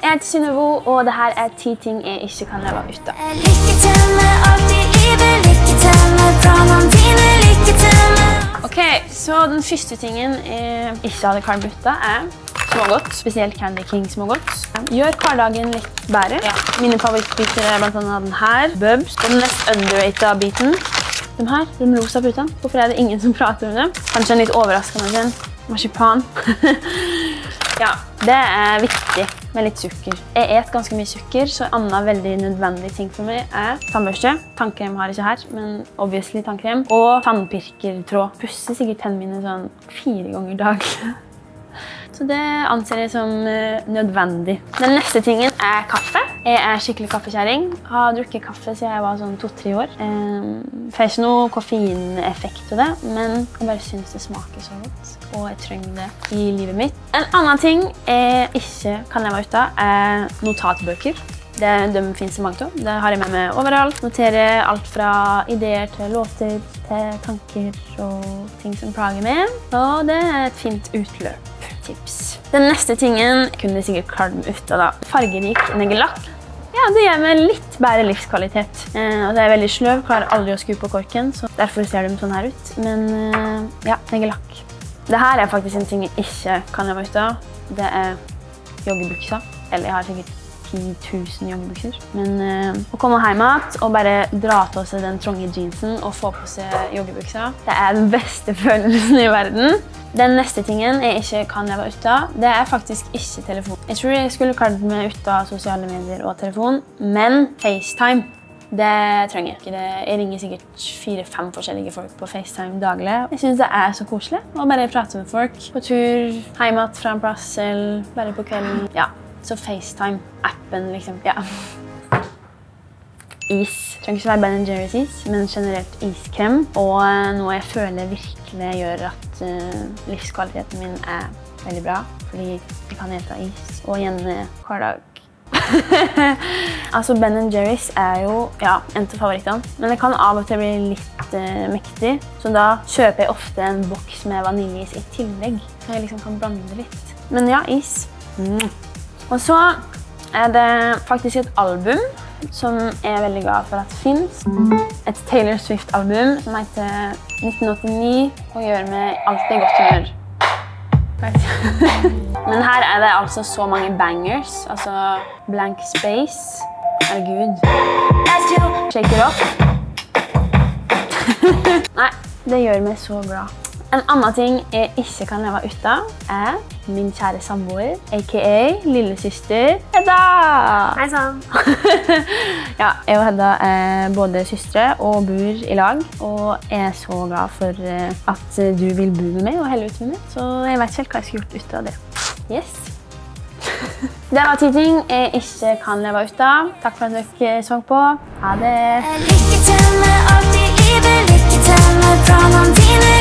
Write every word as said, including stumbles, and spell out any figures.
Jeg heter Synnøve, og det her er ti ting jeg ikke kan leve uten. Ok, så den første tingen jeg ikke hadde klart uten er smågodt, spesielt Candy King smågodt. Gjør hverdagen litt bedre. Ja. Mine favorittbiter er blant annet den her, Bubs. Den mest underrated biten. De her, de rosa putene. Hvorfor er det ingen som prater om dem? Kanskje en litt overraskende den. Marsipan. Ja, det er viktig med litt sukker. Jeg et ganske mye sukker, så en annen veldig nødvendig ting for meg er tannbørste. Tannkrem har jeg ikke her, men obviously tannkrem. Og tannpirkertråd. Pusser sikkert tennene mine sånn fire ganger daglig. Så det anser jeg som nødvendig. Den neste tingen er kaffe. Jeg er skikkelig kaffekjæring. Jeg har drukket kaffe siden jeg var sånn to-tre år. Jeg får ikke noe koffeineffekt av det, men jeg bare synes det smaker så godt. Og jeg trenger det i livet mitt. En annen ting jeg ikke kan leve uten er notatbøker. Det, de finnes i mange av. Det har jeg med meg overalt. Noterer alt fra ideer til låter til tanker og ting som plager meg. Og det er et fint utløp. Tips. Den neste tingen kunne jeg sikkert klart meg uten da. Fargerik negellakk. Ja, det gjør meg litt bedre livskvalitet. Eh, og det er veldig sløv, klarer aldri å skru på korken, så derfor ser de sånn her ut. Men eh, ja, negellakk. Dette er faktisk en ting jeg ikke kan leve uten. Det er joggebuksa. Eller jeg har sikkert ti tusen joggebukser. Men eh, å komme hjem og bare dra til seg den tronge jeansen og få på seg joggebuksa, det er den beste følelsen i verden. Den neste tingen jeg ikke kan leve uten, det er faktisk ikke telefon. Jeg tror jeg skulle klart meg uten sosiale medier og telefon, men FaceTime, det trenger jeg ikke. Jeg ringer sikkert fire-fem forskjellige folk på FaceTime daglig. Jeg synes det er så koselig å bare prate med folk på tur, hjemme fra en plass, eller bare på kvelden. Ja, så FaceTime-appen liksom, ja. Is. Det trenger ikke være Ben and Jerry's is, men generelt iskrem. Og noe jeg føler virkelig gjør at uh, livskvaliteten min er veldig bra, fordi jeg kan ete is og gjerne hver dag. Altså, Ben and Jerry's er jo ja, en av favorittene, men det kan av og til bli litt uh, mektig, så da kjøper jeg ofte en boks med vaniljeis i tillegg, så jeg liksom kan blande litt. Men ja, is. Mm. Og så er det faktisk et album som jeg er veldig glad for at det finnes. Et Taylor Swift-album som heter nitten åttini og gjør meg alltid godt humør. Men her er det altså så mange bangers, altså Blank Space. Herregud. Shake it off. Nei, det gjør meg så glad. En annen ting jeg ikke kan leve uten er min kjære samboer, aka lillesøster Hedda! Hei sann! Ja, jeg og Hedda er både søstre og bor i lag, og jeg er så glad for at du vil bo med meg og helle ut med meg, så jeg vet ikke helt hva jeg skal gjort ut av det. Yes! Det var ti ting jeg ikke kan leve uten. Takk for at dere så på. Ha det! Lykke til med alt i livet, lykke til med fra noen dine.